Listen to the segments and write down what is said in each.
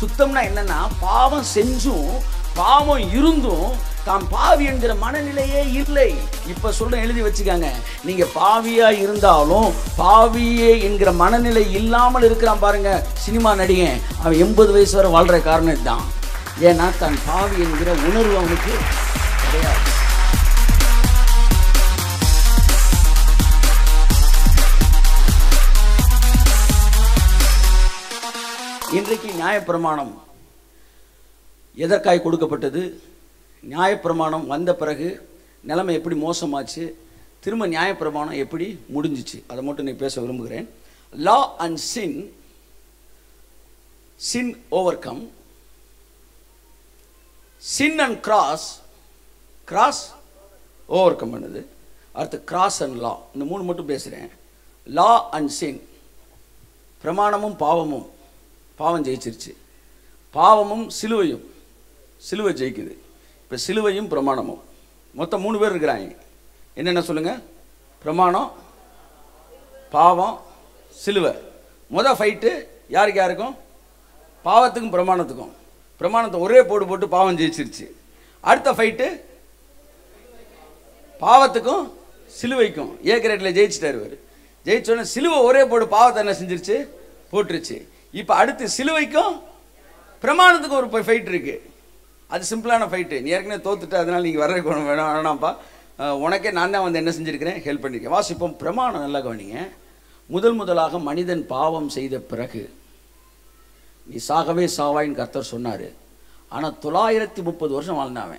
சுத்தம்னா என்னன்னா, பாவம் செஞ்சும் பாவம் இருந்தும் தாம் பாவி என்கிற மனநிலையே இல்லை. இப்ப சொல்ற, எழுதி வச்சுக்காங்க. நீங்க பாவியா இருந்தாலும் பாவியே என்கிற மனநிலை இல்லாமல் இருக்கிறான் பாருங்க சினிமா நடிகன், அவன் 80 வயசு வரை வாழ்ற காரணம் இதுதான். ஏன்னா தான் பாவி என்கிற உணர்வு அவனுக்கு கிடையாது. இன்றைக்கு நியாயப்பிரமாணம் எதற்காக கொடுக்கப்பட்டது? நியாயப்பிரமாணம் வந்த பிறகு நிலைமை எப்படி மோசமாச்சு, திரும்ப நியாயப்பிரமாணம் எப்படி முடிஞ்சிச்சு, அதை மட்டும் நீ பேச விரும்புகிறேன். Law and sin, sin overcome, sin and cross, cross overcome பண்ணுது. அடுத்து கிராஸ் அண்ட் லா, இந்த மூணு மட்டும் பேசுகிறேன். லா அண்ட் சின், பிரமாணமும் பாவமும், பாவம் ஜெயிச்சிருச்சு. பாவமும் சிலுவையும், சிலுவை ஜெயிக்குது. இப்போ சிலுவையும் பிரமாணமும், மொத்தம் 3 பேர் இருக்கிறாங்க. என்னென்ன சொல்லுங்க? பிரமாணம், பாவம், சிலுவை. மொதல் ஃபைட்டு யாருக்கு யாருக்கும்? பாவத்துக்கும் பிரமாணத்துக்கும். பிரமாணத்தை ஒரே போட்டு பாவம் ஜெயிச்சிருச்சு. அடுத்த ஃபைட்டு பாவத்துக்கும் சிலுவைக்கும். ஏ கிரேட்டில் ஜெயிச்சிட்டாரு இவர். ஜெயிச்சோன்னே சிலுவை ஒரே போடு பாவத்தை என்ன செஞ்சிருச்சு? போட்டுருச்சு. இப்போ அடுத்து சிலுவைக்கும் பிரமாணத்துக்கும் ஒரு ஃபைட் இருக்கு. அது சிம்பிளான ஃபைட்டு. நீ ஏற்கனவே தோத்துட்டு, அதனால் நீங்கள் வர வேணாம்ப்பா, உனக்கே நான் தான் வந்து என்ன செஞ்சுருக்கிறேன், ஹெல்ப் பண்ணியிருக்கேன். வாசிப்போம். பிரமாணம் நல்லா கவனிங்க. முதலாக மனிதன் பாவம் செய்த பிறகு நீ சாகவே சாவாயின்னு கர்த்தர் சொன்னார். ஆனால் 930 வருஷம் வாழ்ந்தாவன்.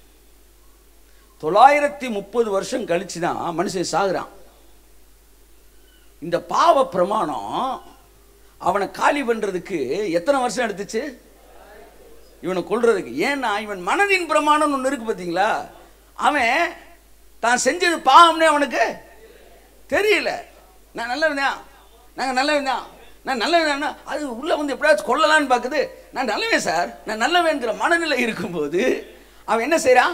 930 வருஷம் கழிச்சு தான் மனுஷன் சாகுறான். இந்த பாவ பிரமாணம் அவனை காலி பண்ணுறதுக்கு எத்தனை வருஷம் எடுத்துச்சு? இவனை கொல்றதுக்கு. ஏன்னா இவன் மனதின் பிரமாணம் ஒன்று இருக்கு பார்த்தீங்களா, அவன் தான் செஞ்சது பாவம்னே அவனுக்கு தெரியல. நான் நல்லவன், நாங்கள் நல்லவன், நான் நல்லவன், அது உள்ள வந்து எப்படியாச்சும் கொல்லலான்னு பார்க்குது. நான் நல்லவன் சார், நான் நல்லவன்கிற மனநிலை இருக்கும்போது அவன் என்ன செய்யறான்?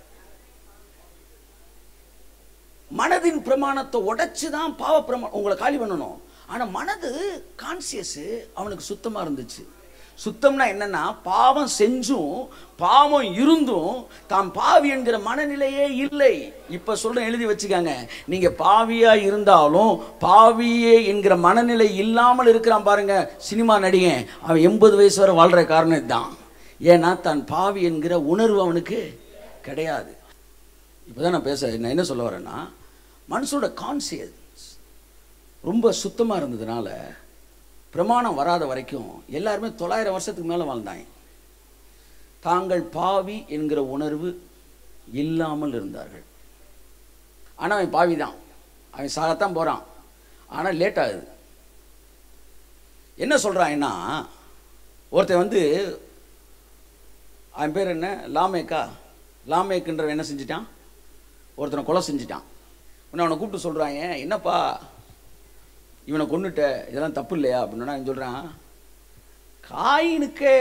மனதின் பிரமாணத்தை உடைச்சு தான் பாவ பிரமாணம் உங்களை காலி பண்ணணும். ஆனால் மனது கான்சியஸ் அவனுக்கு சுத்தமாக இருந்துச்சு. சுத்தம்னா என்னன்னா, பாவம் செஞ்சும் பாவம் இருந்தும் தாம் பாவி என்கிற மனநிலையே இல்லை. இப்ப சொல்றேன், எழுதி வச்சுக்காங்க. நீங்க பாவியா இருந்தாலும் பாவியே என்கிற மனநிலை இல்லாமல் இருக்கிறான் பாருங்க சினிமா நடிகன், அவன் 80 வயசு வரை வாழ்ற காரணம் இதுதான். ஏன்னா தான் பாவி என்கிற உணர்வு அவனுக்கு கிடையாது. இப்போதான் நான் என்ன சொல்ல வரேன்னா, மனுஷனோட கான்சியஸ் ரொம்ப சுத்தமாக இருந்ததுனால பிரமாணம் வராத வரைக்கும் எல்லாருமே 900 வருஷத்துக்கு மேலே வாழ்ந்தாங்க. தாங்கள் பாவி என்கிற உணர்வு இல்லாமல் இருந்தார்கள். ஆனால் அவன் பாவி தான், அவன் சாகத்தான் போகிறான். ஆனால் லேட் ஆகுது. என்ன சொல்கிறான்னா, ஒருத்தன் வந்து அவன் பேர் என்ன, லாமேக்குன்றவன் என்ன செஞ்சிட்டான்? ஒருத்தனை கொலை செஞ்சிட்டான். உன்னை அவனை கூப்பிட்டு சொல்கிறாங்க, என்னப்பா இவனை கொண்டுட்ட, இதெல்லாம் தப்பு இல்லையா அப்படின்னா அவன் சொல்கிறான், காயினுக்கே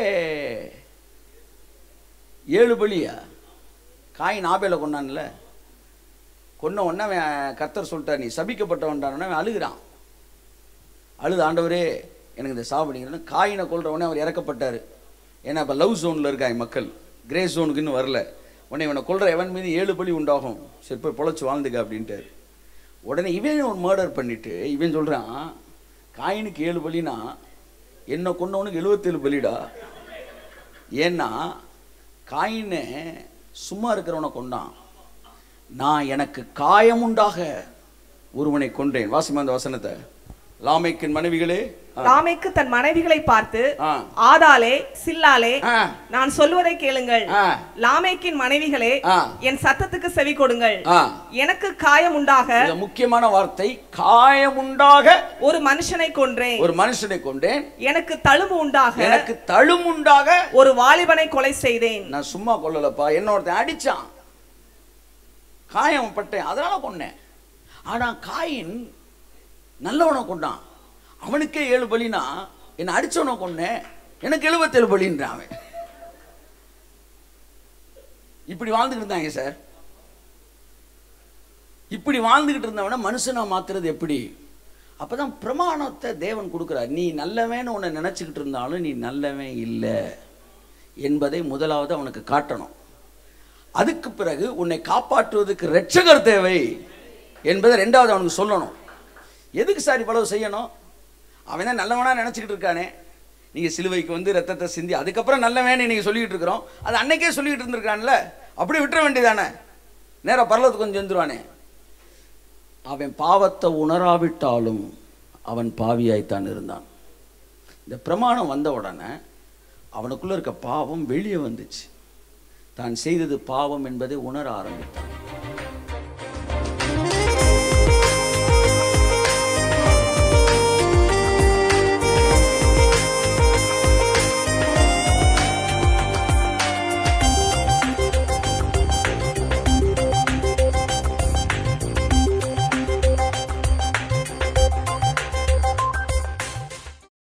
7 பலியா? காயின் ஆபேலை கொண்டான்ல, கொன்ன உடனே அவன் கர்த்தர் சொல்லிட்டார் நீ சபிக்கப்பட்டவன்டான அவன் அழுகிறான். அழுது, ஆண்டவரே எனக்கு இந்த சாப்பிடுங்கிறன்னு. காயினை கொல்றவனே அவர் இறக்கப்பட்டார். ஏன்னா இப்போ லவ் ஜோனில் இருக்காங்க மக்கள், கிரே ஜோனுக்குன்னு வரல. உடனே இவனை கொல்ற எவன் மீது 7 பலி உண்டாகும், சரி போய் பொழைச்சி வாழ்ந்துக்க அப்படின்ட்டார். உடனே இவன் ஒரு மர்டர் பண்ணிட்டு இவன் சொல்கிறான், காயினுக்கு 7 பலினா என்னை கொண்டவனுக்கு 77 பலிடா. ஏன்னா காயினை சும்மா இருக்கிறவனை கொண்டான், நான் எனக்கு காயமுண்டாக ஒருவனை கொன்றேன். வாசிமா அந்த வசனத்தை. லாமேக்கின் மனைவிகளே, லாமேக்கு தன் மனைவிகளை பார்த்து, ஆதாளே சில்லாளே, நான் சொல்வதை கேளுங்கள். லாமேக்கின் மனைவிகளே, என் சத்தத்துக்கு செவி கொடுங்கள். எனக்கு காயம் உண்டாக, முக்கியமான வார்த்தை, காயம் உண்டாக ஒரு மனுஷனை கொன்றேன், ஒரு மனுஷனை கொண்டேன். எனக்கு தழும்பு உண்டாக, எனக்கு தழும்பு உண்டாக ஒரு வாலிபனை கொலை செய்தேன். நான் சும்மா கொல்லலப்பா, என்ன ஒருத்தன் அடிச்சான், காயம் பட்டேன், அதனால கொன்னேன். ஆனா காயின் நல்லவனை கொண்டான், அவனுக்கே 7 பலினா என்ன அடிச்சவனை கொன்னேன், எனக்கு 77 பலின்றான் அவன். இப்படி வாழ்ந்துகிட்டு இருந்தாங்க சார். இப்படி வாழ்ந்துகிட்டு இருந்தவன மனுஷனா மாத்துறது எப்படி? அப்பதான் பிரமாணத்தை தேவன் கொடுக்குறார். நீ நல்லவன்னு உன்னை நினச்சிக்கிட்டு இருந்தாலும் நீ நல்லவன் இல்லை என்பதை முதலாவது அவனுக்கு காட்டணும். அதுக்கு பிறகு உன்னை காப்பாற்றுவதற்கு இரட்சகர் தேவை என்பதை ரெண்டாவது அவனுக்கு சொல்லணும். எதுக்கு சார் இவ்வளவு செய்யணும்? அவன் தான் நல்லவனா நினச்சிக்கிட்டு இருக்கானே. நீங்கள் சிலுவைக்கு வந்து ரத்தத்தை சிந்தி அதுக்கப்புறம் நல்லவன்னு நீங்கள் சொல்லிக்கிட்டு இருக்கிறோம். அது அன்னைக்கே சொல்லிக்கிட்டு இருந்திருக்கான்ல, அப்படி விட்டுற வேண்டியதானே, நேராக பரலத்துக்கு கொஞ்சம் செஞ்சுருவானே. அவன் பாவத்தை உணராவிட்டாலும் அவன் பாவியாய்த்தான் இருந்தான். இந்த பிரமாணம் வந்த உடனே அவனுக்குள்ள இருக்க பாவம் வெளியே வந்துச்சு. தான் செய்தது பாவம் என்பதை உணர ஆரம்பித்தான்.